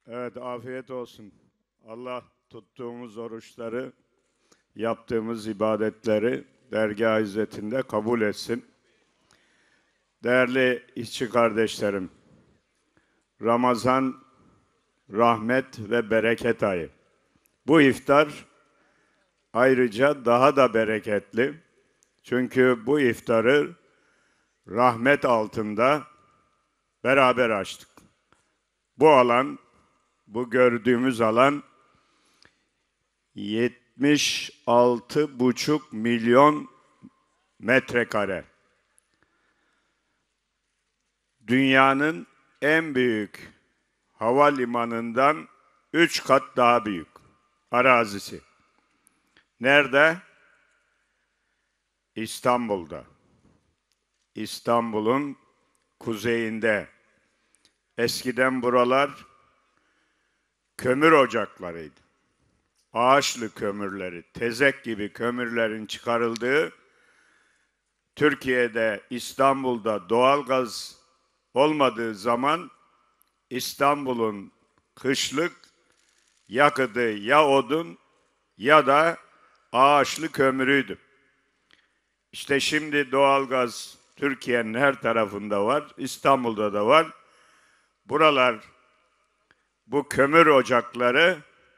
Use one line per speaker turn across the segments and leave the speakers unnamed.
Evet, afiyet olsun. Allah tuttuğumuz oruçları, yaptığımız ibadetleri dergâh izzetinde kabul etsin. Değerli işçi kardeşlerim, Ramazan rahmet ve bereket ayı. Bu iftar ayrıca daha da bereketli. Çünkü bu iftarı rahmet altında beraber açtık. Bu alan, bu gördüğümüz alan 76,5 milyon metrekare. Dünyanın en büyük havalimanından 3 kat daha büyük arazisi. Nerede? İstanbul'da. İstanbul'un kuzeyinde. Eskiden buralar kömür ocaklarıydı. Ağaçlı kömürleri, tezek gibi kömürlerin çıkarıldığı, Türkiye'de, İstanbul'da doğalgaz olmadığı zaman İstanbul'un kışlık yakıtı ya odun ya da ağaçlı kömürüydü. İşte şimdi doğalgaz Türkiye'nin her tarafında var, İstanbul'da da var. Buralar, bu kömür ocakları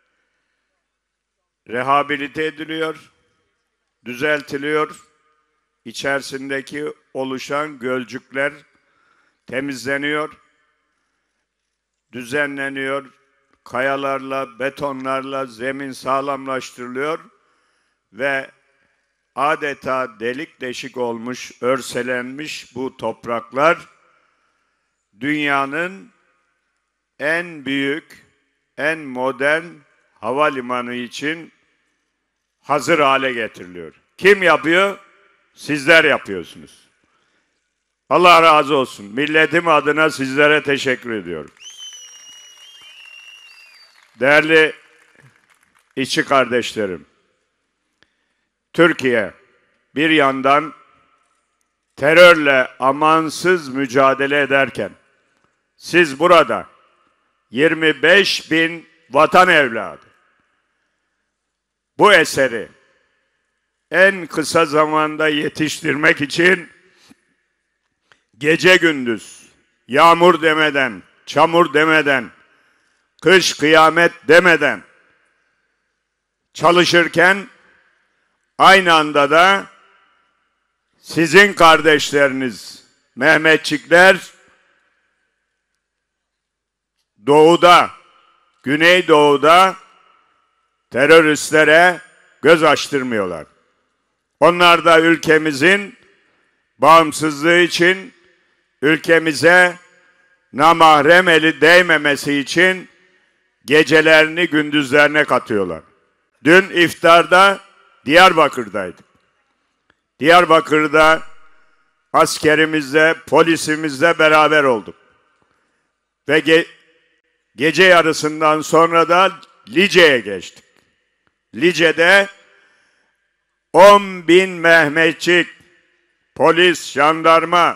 rehabilite ediliyor, düzeltiliyor. İçerisindeki oluşan gölcükler temizleniyor, düzenleniyor. Kayalarla, betonlarla zemin sağlamlaştırılıyor ve adeta delik deşik olmuş, örselenmiş bu topraklar dünyanın en büyük, en modern havalimanı için hazır hale getiriliyor. Kim yapıyor? Sizler yapıyorsunuz. Allah razı olsun. Milletim adına sizlere teşekkür ediyorum. Değerli işçi kardeşlerim, Türkiye bir yandan terörle amansız mücadele ederken, siz burada 25 bin vatan evladı bu eseri en kısa zamanda yetiştirmek için gece gündüz, yağmur demeden, çamur demeden, kış kıyamet demeden çalışırken aynı anda da sizin kardeşleriniz Mehmetçikler doğuda, Güneydoğu'da teröristlere göz açtırmıyorlar. Onlar da ülkemizin bağımsızlığı için, ülkemize namahrem eli değmemesi için gecelerini gündüzlerine katıyorlar. Dün iftarda Diyarbakır'daydık. Diyarbakır'da askerimizle, polisimizle beraber olduk. Ve gece yarısından sonra da Lice'ye geçtik. Lice'de 10 bin Mehmetçik, polis, jandarma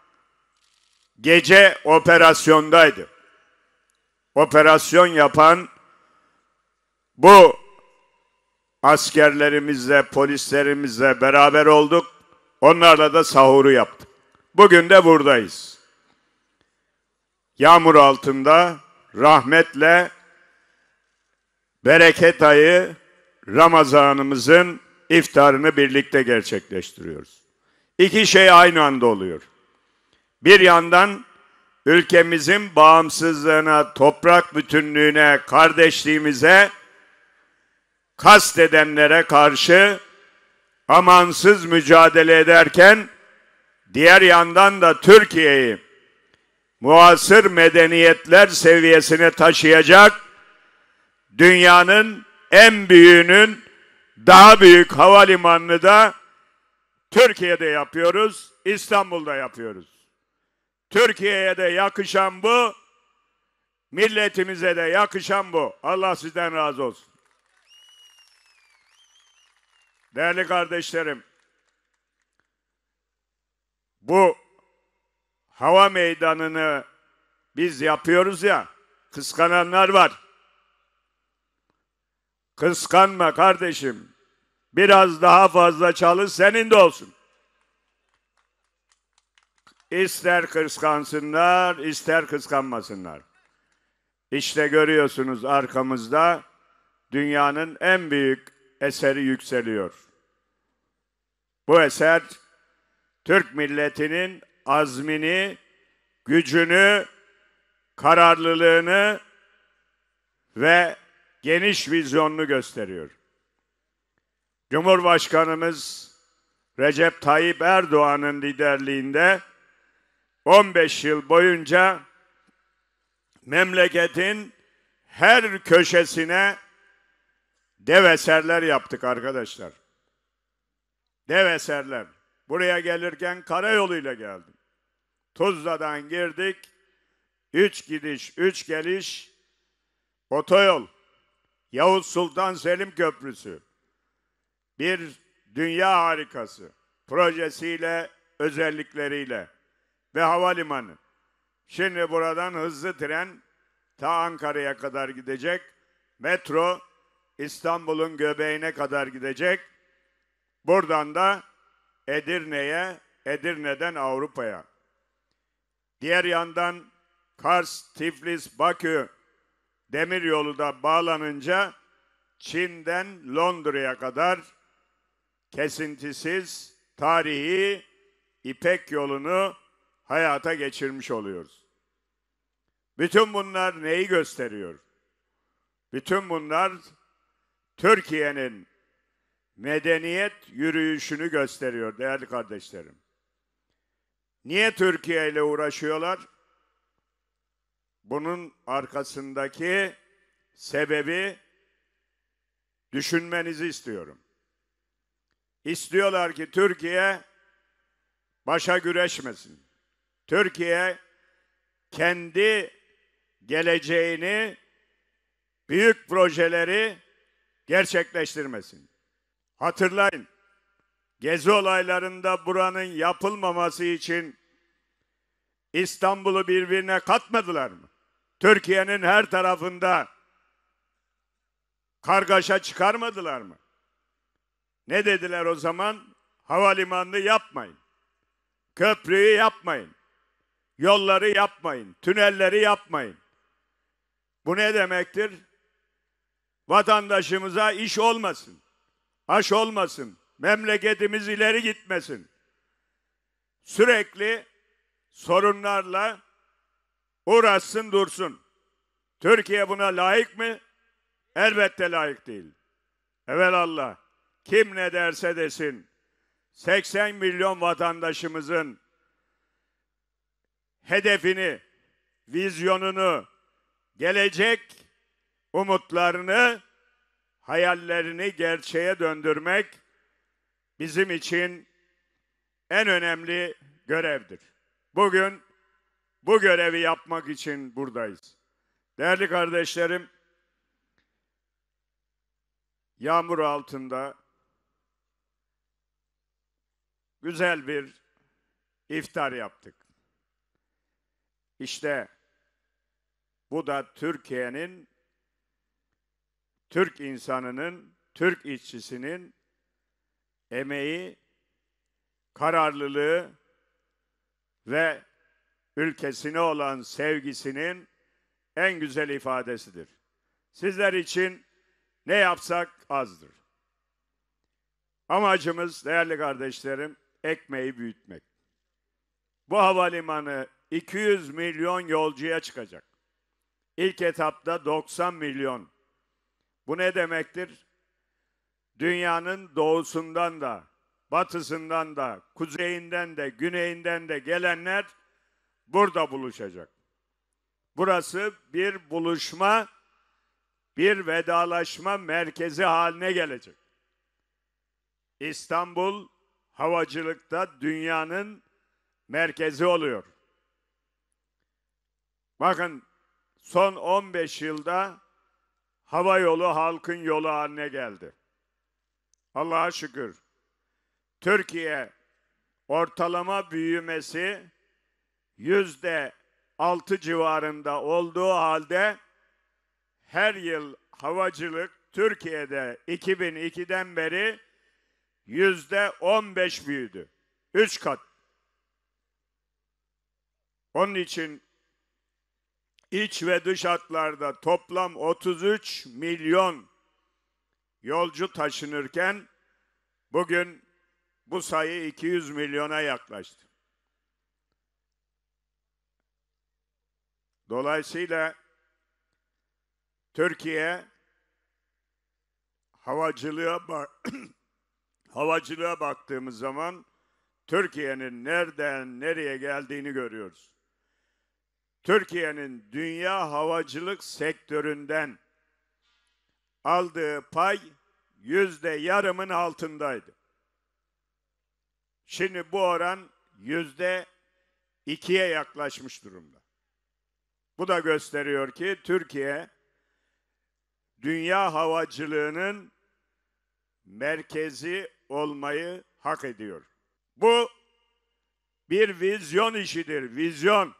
gece operasyondaydı. Operasyon yapan bu askerlerimizle, polislerimizle beraber olduk. Onlarla da sahuru yaptık. Bugün de buradayız. Yağmur altında rahmetle bereket ayı Ramazanımızın iftarını birlikte gerçekleştiriyoruz. İki şey aynı anda oluyor. Bir yandan ülkemizin bağımsızlığına, toprak bütünlüğüne, kardeşliğimize kastedenlere karşı amansız mücadele ederken, diğer yandan da Türkiye'yi muasır medeniyetler seviyesine taşıyacak dünyanın en büyüğünün daha büyük havalimanını da Türkiye'de yapıyoruz, İstanbul'da yapıyoruz. Türkiye'ye de yakışan bu, milletimize de yakışan bu. Allah sizden razı olsun. Değerli kardeşlerim, bu hava meydanını biz yapıyoruz ya, kıskananlar var. Kıskanma kardeşim. Biraz daha fazla çalış, senin de olsun. İster kıskansınlar, ister kıskanmasınlar. İşte görüyorsunuz arkamızda dünyanın en büyük eseri yükseliyor. Bu eser Türk milletinin azmini, gücünü, kararlılığını ve geniş vizyonunu gösteriyor. Cumhurbaşkanımız Recep Tayyip Erdoğan'ın liderliğinde 15 yıl boyunca memleketin her köşesine dev eserler yaptık arkadaşlar. Dev eserler. Buraya gelirken karayoluyla geldim. Tuzla'dan girdik. 3 gidiş, 3 geliş otoyol. Yavuz Sultan Selim Köprüsü. Bir dünya harikası. Projesiyle, özellikleriyle ve havalimanı. Şimdi buradan hızlı tren ta Ankara'ya kadar gidecek. Metro İstanbul'un göbeğine kadar gidecek. Buradan da Edirne'ye, Edirne'den Avrupa'ya. Diğer yandan Kars, Tiflis, Bakü demiryolu da bağlanınca Çin'den Londra'ya kadar kesintisiz tarihi İpek yolunu hayata geçirmiş oluyoruz. Bütün bunlar neyi gösteriyor? Bütün bunlar Türkiye'nin medeniyet yürüyüşünü gösteriyor değerli kardeşlerim. Niye Türkiye ile uğraşıyorlar? Bunun arkasındaki sebebi düşünmenizi istiyorum. İstiyorlar ki Türkiye başa güreşmesin. Türkiye kendi geleceğini, büyük projeleri gerçekleştirmesin. Hatırlayın, Gezi olaylarında buranın yapılmaması için İstanbul'u birbirine katmadılar mı? Türkiye'nin her tarafında kargaşa çıkarmadılar mı? Ne dediler o zaman? Havalimanını yapmayın. Köprüyü yapmayın. Yolları yapmayın. Tünelleri yapmayın. Bu ne demektir? Vatandaşımıza iş olmasın. Aş olmasın. Memleketimiz ileri gitmesin. Sürekli sorunlarla uğraşsın dursun. Türkiye buna layık mı? Elbette layık değil. Evelallah. Kim ne derse desin. 80 milyon vatandaşımızın hedefini, vizyonunu, gelecek umutlarını, hayallerini gerçeğe döndürmek bizim için en önemli görevdir. Bugün bu görevi yapmak için buradayız. Değerli kardeşlerim, yağmur altında güzel bir iftar yaptık. İşte bu da Türkiye'nin, Türk insanının, Türk işçisinin emeği, kararlılığı ve ülkesine olan sevgisinin en güzel ifadesidir. Sizler için ne yapsak azdır. Amacımız değerli kardeşlerim ekmeği büyütmek. Bu havalimanı 200 milyon yolcuya çıkacak. İlk etapta 90 milyon. Bu ne demektir? Dünyanın doğusundan da, batısından da, kuzeyinden de, güneyinden de gelenler burada buluşacak. Burası bir buluşma, bir vedalaşma merkezi haline gelecek. İstanbul havacılıkta dünyanın merkezi oluyor. Bakın son 15 yılda hava yolu halkın yolu haline geldi. Allah'a şükür. Türkiye ortalama büyümesi %6 civarında olduğu halde her yıl havacılık Türkiye'de 2002'den beri %15 büyüdü. 3 kat. Onun için iç ve dış hatlarda toplam 33 milyon yolcu taşınırken bugün bu sayı 200 milyona yaklaştı. Dolayısıyla Türkiye havacılığa baktığımız zaman Türkiye'nin nereden nereye geldiğini görüyoruz. Türkiye'nin dünya havacılık sektöründen aldığı pay %yarımın altındaydı. Şimdi bu oran %2'ye yaklaşmış durumda. Bu da gösteriyor ki Türkiye dünya havacılığının merkezi olmayı hak ediyor. Bu bir vizyon işidir, vizyon.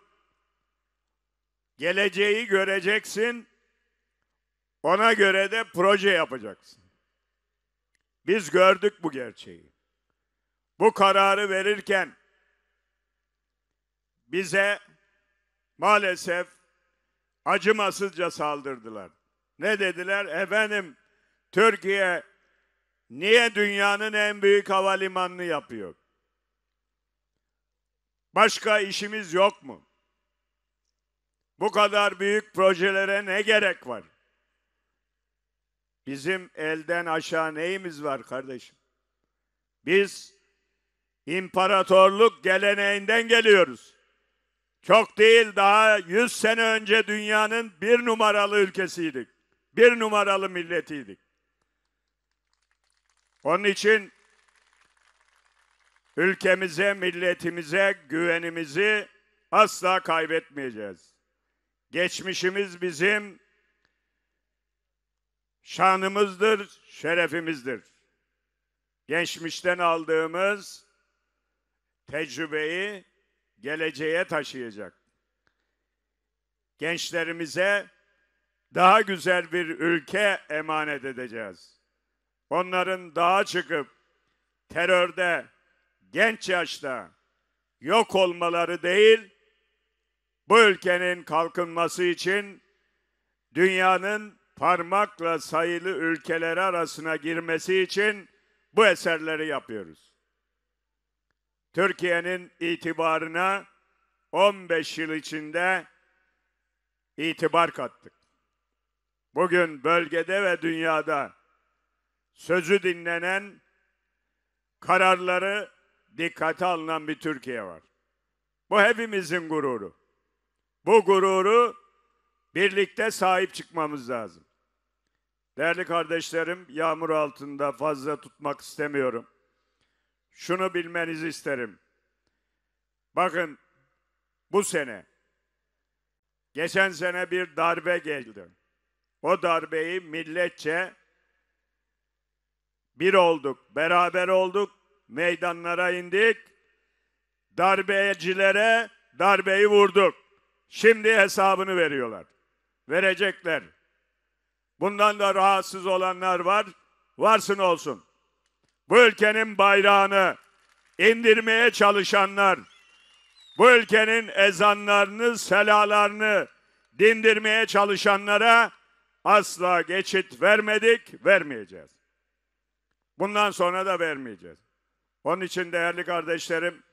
Geleceği göreceksin, ona göre de proje yapacaksın. Biz gördük bu gerçeği. Bu kararı verirken bize maalesef acımasızca saldırdılar. Ne dediler? Efendim, Türkiye niye dünyanın en büyük havalimanını yapıyor? Başka işimiz yok mu? Bu kadar büyük projelere ne gerek var? Bizim elden aşağı neyimiz var kardeşim? Biz imparatorluk geleneğinden geliyoruz. Çok değil, daha 100 sene önce dünyanın bir numaralı ülkesiydik. Bir numaralı milletiydik. Onun için ülkemize, milletimize güvenimizi asla kaybetmeyeceğiz. Geçmişimiz bizim şanımızdır, şerefimizdir. Geçmişten aldığımız tecrübeyi geleceğe taşıyacak. Gençlerimize daha güzel bir ülke emanet edeceğiz. Onların dağa çıkıp terörde genç yaşta yok olmaları değil, bu ülkenin kalkınması için dünyanın parmakla sayılı ülkeleri arasına girmesi için bu eserleri yapıyoruz. Türkiye'nin itibarına 15 yıl içinde itibar kattık. Bugün bölgede ve dünyada sözü dinlenen, kararları dikkate alınan bir Türkiye var. Bu hepimizin gururu. Bu gururu birlikte sahip çıkmamız lazım. Değerli kardeşlerim, yağmur altında fazla tutmak istemiyorum. Şunu bilmenizi isterim. Bakın, bu sene, geçen sene bir darbe geldi. O darbeyi milletçe bir olduk, beraber olduk, meydanlara indik, darbecilere darbeyi vurduk. Şimdi hesabını veriyorlar. Verecekler. Bundan da rahatsız olanlar var, varsın olsun. Bu ülkenin bayrağını indirmeye çalışanlar, bu ülkenin ezanlarını, selalarını dindirmeye çalışanlara asla geçit vermedik, vermeyeceğiz. Bundan sonra da vermeyeceğiz. Onun için değerli kardeşlerim,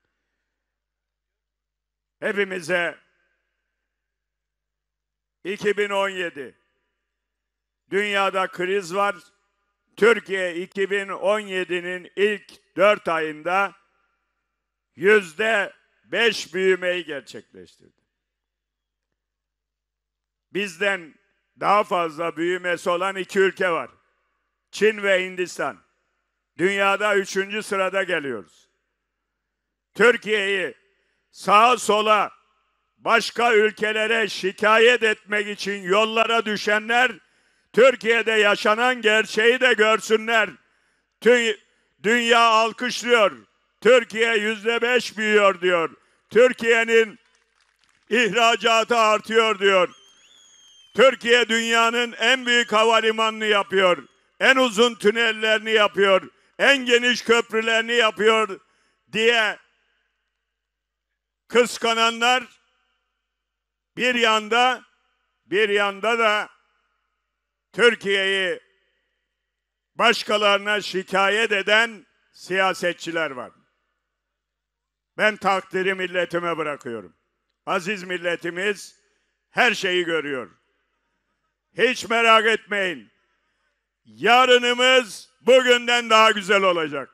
hepimize 2017 dünyada kriz var. Türkiye 2017'nin ilk 4 ayında %5 büyümeyi gerçekleştirdi. Bizden daha fazla büyümesi olan 2 ülke var. Çin ve Hindistan. Dünyada 3. sırada geliyoruz. Türkiye'yi sağa sola, başka ülkelere şikayet etmek için yollara düşenler, Türkiye'de yaşanan gerçeği de görsünler. Dünya alkışlıyor. Türkiye %5 büyüyor diyor. Türkiye'nin ihracatı artıyor diyor. Türkiye dünyanın en büyük havalimanını yapıyor. En uzun tünellerini yapıyor. En geniş köprülerini yapıyor diye kıskananlar bir yanda da Türkiye'yi başkalarına şikayet eden siyasetçiler var. Ben takdiri milletime bırakıyorum. Aziz milletimiz her şeyi görüyor. Hiç merak etmeyin. Yarınımız bugünden daha güzel olacak.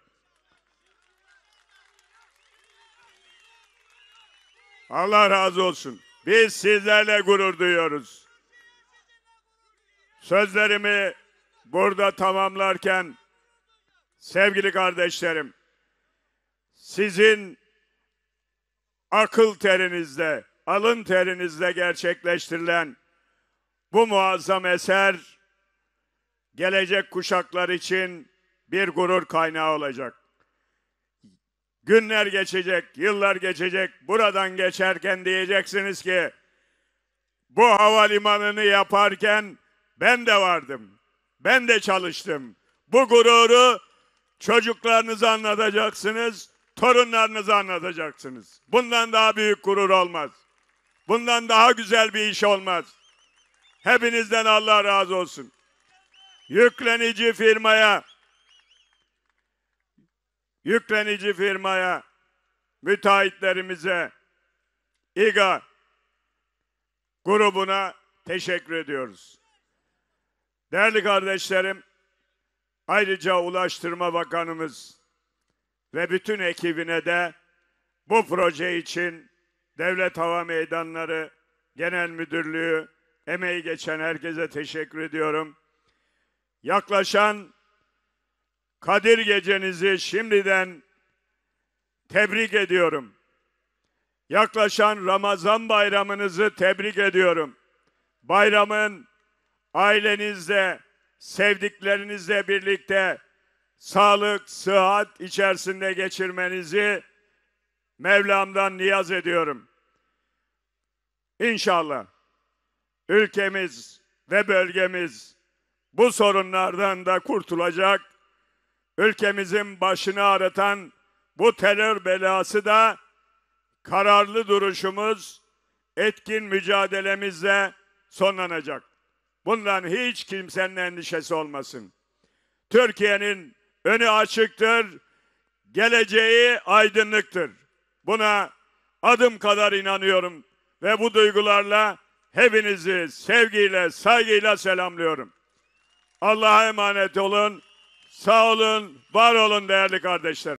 Allah razı olsun. Biz sizlerle gurur duyuyoruz. Sözlerimi burada tamamlarken sevgili kardeşlerim, sizin akıl terinizle, alın terinizle gerçekleştirilen bu muazzam eser gelecek kuşaklar için bir gurur kaynağı olacak. Günler geçecek, yıllar geçecek. Buradan geçerken diyeceksiniz ki bu havalimanını yaparken ben de vardım. Ben de çalıştım. Bu gururu çocuklarınıza anlatacaksınız, torunlarınıza anlatacaksınız. Bundan daha büyük gurur olmaz. Bundan daha güzel bir iş olmaz. Hepinizden Allah razı olsun. Yüklenici firmaya, müteahhitlerimize, İGA grubuna teşekkür ediyoruz. Değerli kardeşlerim, ayrıca Ulaştırma Bakanımız ve bütün ekibine de bu proje için Devlet Hava Meydanları Genel Müdürlüğü, emeği geçen herkese teşekkür ediyorum. Yaklaşan Kadir Gecenizi şimdiden tebrik ediyorum. Yaklaşan Ramazan bayramınızı tebrik ediyorum. Bayramın ailenizle, sevdiklerinizle birlikte sağlık, sıhhat içerisinde geçirmenizi Mevlam'dan niyaz ediyorum. İnşallah ülkemiz ve bölgemiz bu sorunlardan da kurtulacak. Ülkemizin başını ağrıtan bu terör belası da kararlı duruşumuz, etkin mücadelemizle sonlanacak. Bundan hiç kimsenin endişesi olmasın. Türkiye'nin önü açıktır, geleceği aydınlıktır. Buna adım kadar inanıyorum ve bu duygularla hepinizi sevgiyle, saygıyla selamlıyorum. Allah'a emanet olun, sağ olun, var olun değerli kardeşler.